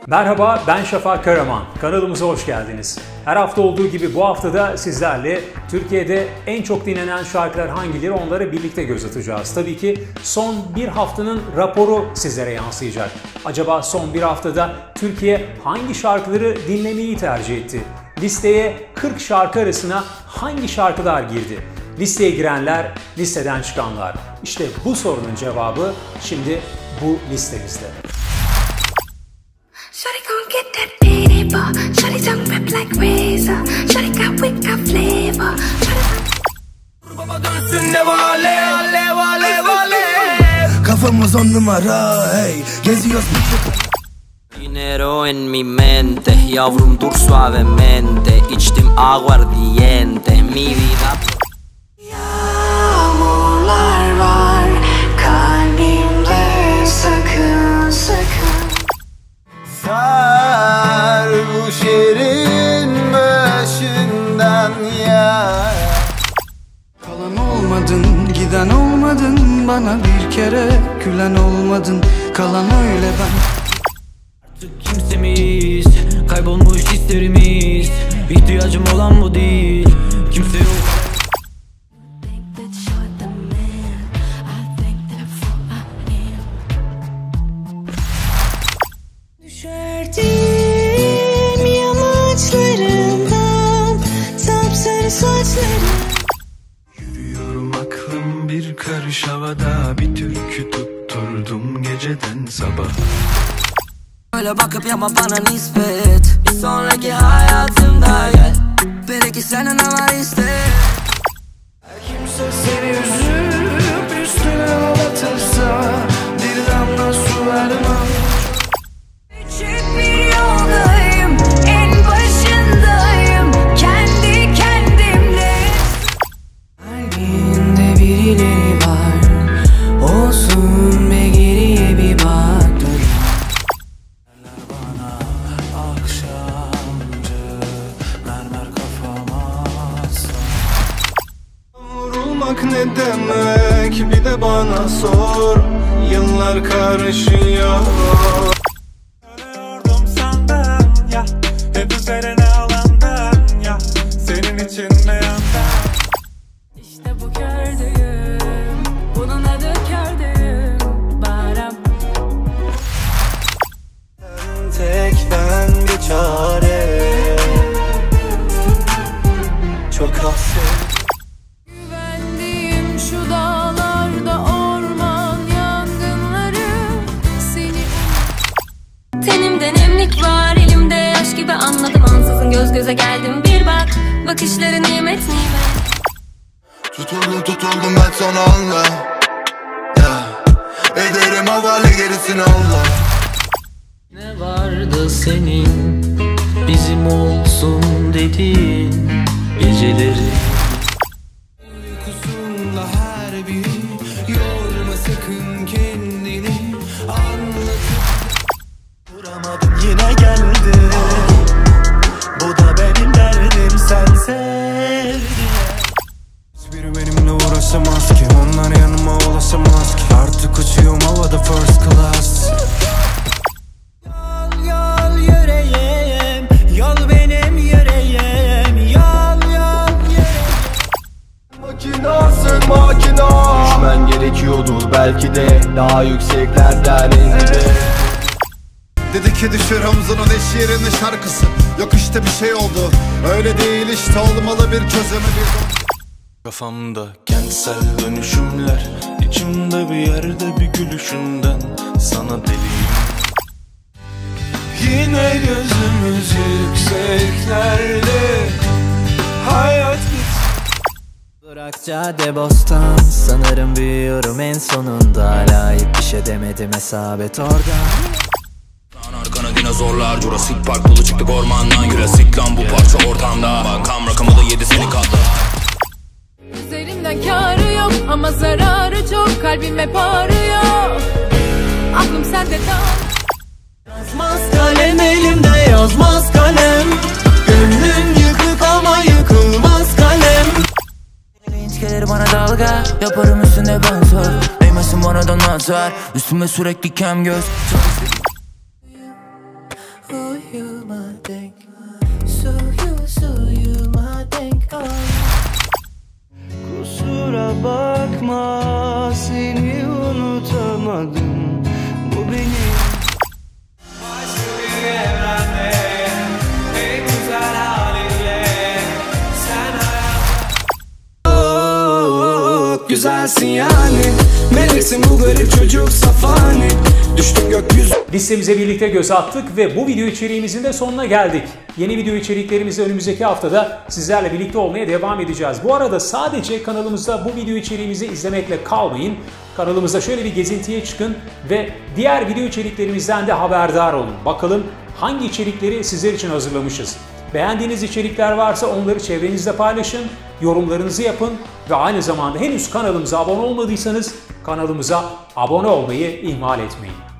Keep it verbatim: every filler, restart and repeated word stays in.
Merhaba, ben Şafak Karaman. Kanalımıza hoş geldiniz. Her hafta olduğu gibi bu haftada sizlerle Türkiye'de en çok dinlenen şarkılar hangileri, onlara birlikte göz atacağız. Tabii ki son bir haftanın raporu sizlere yansıyacak. Acaba son bir haftada Türkiye hangi şarkıları dinlemeyi tercih etti? Listeye kırk şarkı arasına hangi şarkılar girdi? Listeye girenler, listeden çıkanlar. İşte bu sorunun cevabı şimdi bu listemizde. Shawty gon' get that paper. Shawty tongue rip like razor. Shawty got wick, got flavor. Baba dönsün ne vale, alev, alev, alev. Kafamız on numara, hey. Geziyoruz Dinero en mi mente, yavrum dur suavemente. İçtim aguardiente, mi vida. Yağmurlar var kalbimde, sakın sakın. Sarhoş yerin başından ya. Kalan olmadın, giden olmadın, bana bir kere gülen olmadın. Kalan öyle ben. Artık kimsemiz, kaybolmuş hislerimiz. İhtiyacım olan bu değil, kimse yok. Düşerdim yamaçlarından sapsarı saçları. Yürüyorum aklım bir karış havada, bir türkü tutturdum geceden sabah. Öyle bakıp yapma bana nispet, bir sonraki hayatımda gel. Belki senin ama iste. Kimse seni üzüp üstüne ağlatırsa bir damla su vermem. Küçük bir yoldayım, en başındayım, kendi kendimle. Kalbinde birileri var, olsun be geriye bir bak. Dur. Bana akşamcı mermer kafama asla. Vurulmak ne demek bir de bana sor. Yıllar karışıyor. Ölüyordum senden ya, hep üzerine alandan ya. Senin için mi yandan? İşte bu gördüğüm, bunun adı kördüğüm baram. Tek ben bir çare. Çok hasret. Güvendiğim şu dağlarda orman yangınları seni. Tenimde nemlik var, elimde yaş gibi anladım ansızın, göz göze geldim bir bak, bakışları nimet nimet. Tutuldum tutuldum ben sana anla yeah. Ederim havale gerisini Allah. Ne vardı senin, bizim olsun dediğin geceleri. Uykusunda her biri, yorma sakın kendini, anlatıp duramadım yine geldi. Bu da benim derdim, sen sev diye. Hiçbiri benimle uğraşamaz ki, onlar yanıma ulaşamaz ki. Artık uçuyorum havada first class. Yol yol yüreğim, yol benim yüreğim, yol yol yüreğim. Makinasın makina. Düşmen gerekiyordu belki de, daha yükseklerden indi. Dedi ki düşür omzunun eş yerinin şarkısı. Yok işte bir şey oldu, öyle değil işte, olmalı bir çözümü bir. Kafamda kentsel dönüşümler, içimde bir yerde bir gülüşünden sana deliyim. Yine gözümüz yükseklerde, hayat bit. Bırak cadde bostan, sanırım büyüyorum en sonunda. Hala hiçbir şey demedim, hesap et oradan. Arkana dinozorlar, Jurassic Park dolu çıktık ormandan. Jurassic lan bu parça ortamda, bankam rakamı da yedi seni katla. Üzerimden kârı yok ama zararı çok, kalbim hep ağrıyor, aklım sende kal. Yazmaz kalem elimde, yazmaz kalem. Gönlüm yıkık ama yıkılmaz kalem. Linç gelir bana dalga, yaparım üstünde ben sor. Değmesin bana da nazar, üstüme sürekli kem göz. Kusura bakma, seni unutamadım. Bu benim başka bir evrende, en güzel halinle sen hayat. Güzelsin yani, meleksin bu garip çocuk safani. Düştüm gökyüzü. Listemize birlikte göz attık ve bu video içeriğimizin de sonuna geldik. Yeni video içeriklerimizi önümüzdeki haftada sizlerle birlikte olmaya devam edeceğiz. Bu arada sadece kanalımızda bu video içeriğimizi izlemekle kalmayın. Kanalımıza şöyle bir gezintiye çıkın ve diğer video içeriklerimizden de haberdar olun. Bakalım hangi içerikleri sizler için hazırlamışız. Beğendiğiniz içerikler varsa onları çevrenizde paylaşın, yorumlarınızı yapın ve aynı zamanda henüz kanalımıza abone olmadıysanız kanalımıza abone olmayı ihmal etmeyin.